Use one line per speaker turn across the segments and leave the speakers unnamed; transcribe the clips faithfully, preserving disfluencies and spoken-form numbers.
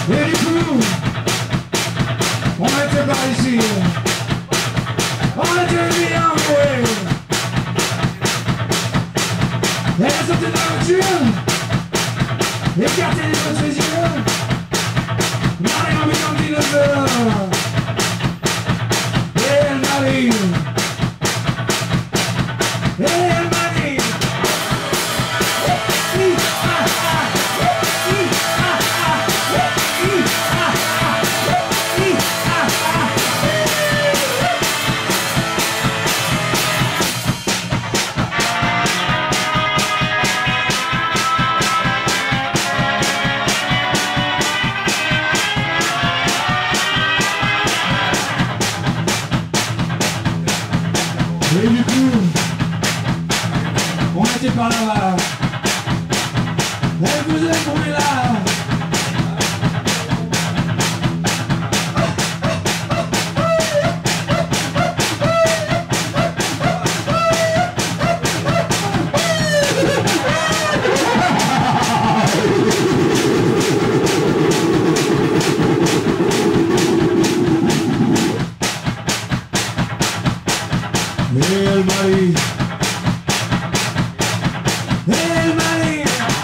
Et du coup, on était par ici. On était bien joué. Elle a sauté de la voiture, écarté les autres yeux, Marie en million de dinosaures. Et elle m'a dit, et elle m'a dit, et du coup, on était par là-bas. Elle faisait ce bruit-là. Et elle m'a dit, et elle m'a dit,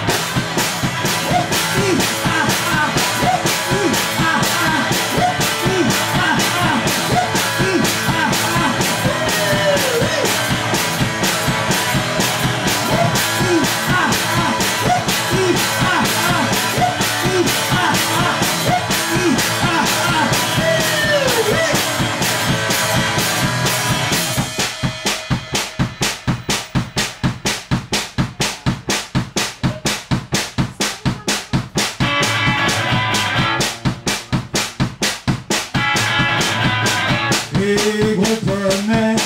et gros poney.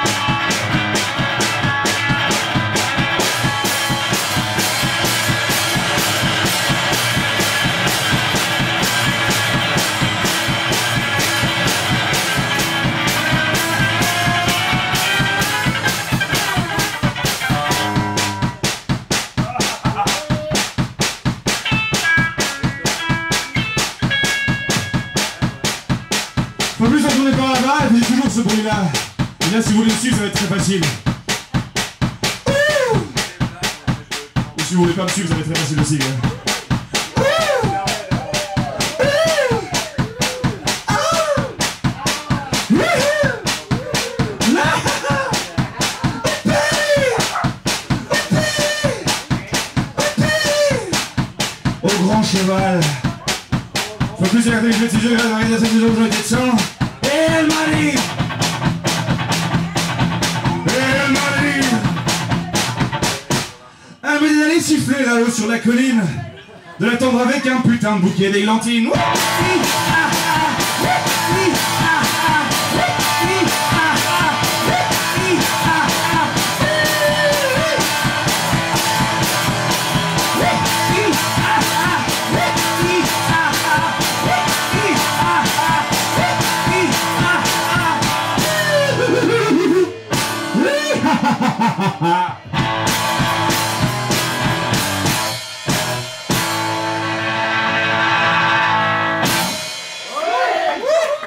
En plus, quand on est par là-bas, elle fait toujours ce bruit-là. Et là, si vous voulez le suivre, ça va être très facile. Et si vous voulez pas me suivre, ça va être très facile aussi. Au grand cheval. Faut plus regarder les petits jeux, regarder la section de de sang. Et elle m'a dit, et elle m'a dit, elle m'a dit d'aller siffler là-haut sur la colline, de l'attendre avec un putain de bouquet d'églantines. Ha ha ha ha!